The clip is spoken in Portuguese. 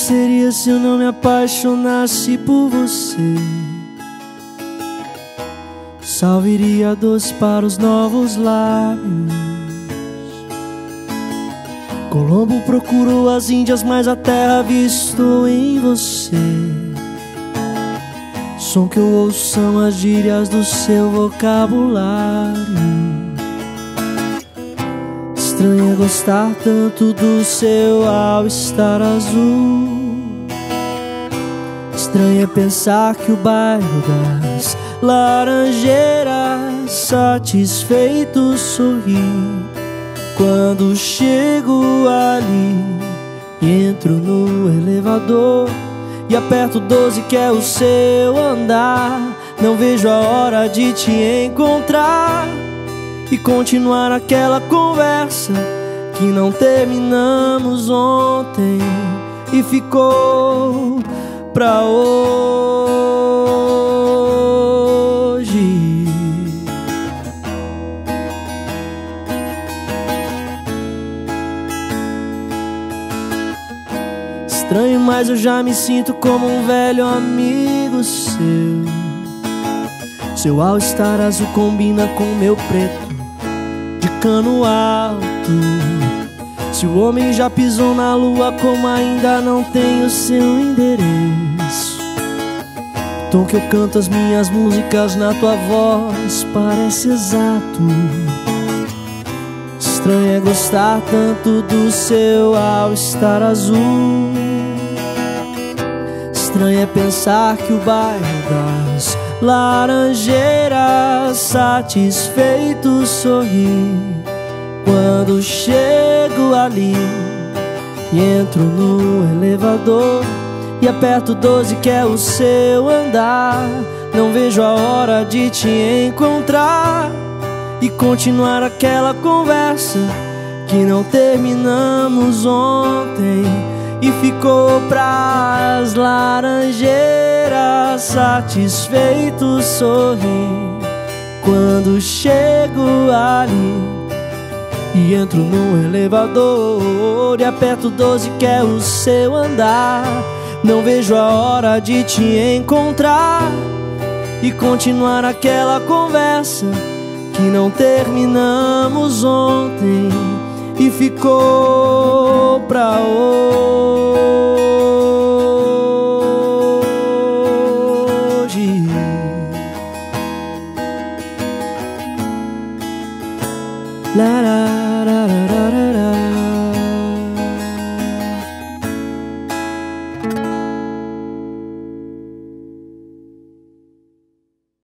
seria se eu não me apaixonasse por você? Sal viria doce para os novos lábios. Colombo procurou as Índias, mas a terra avistou em você. Som que eu ouço são as gírias do seu vocabulário. Estranho é gostar tanto do seu all-star azul. Estranho é pensar que o bairro das Laranjeiras satisfeito sorri quando chego ali e entro no elevador e aperto 12 que é o seu andar. Não vejo a hora de te encontrar e continuar aquela conversa que não terminamos ontem e ficou pra hoje. Estranho, mas eu já me sinto como um velho amigo seu. Seu all-star azul combina com meu preto de cano alto. Se o homem já pisou na lua, como ainda não tem o seu endereço. O tom que eu canto as minhas músicas na tua voz parece exato. Estranho é gostar tanto do seu all-star azul. Estranho é pensar que o bairro das Laranjeiras satisfeito sorri quando chego ali e entro no elevador e aperto 12 que é o seu andar. Não vejo a hora de te encontrar e continuar aquela conversa que não terminamos ontem e ficou pras Laranjeiras satisfeito sorri quando chego ali e entro no elevador e aperto 12 que é o seu andar. Não vejo a hora de te encontrar e continuar aquela conversa que não terminamos ontem e ficou pra hoje. La, la.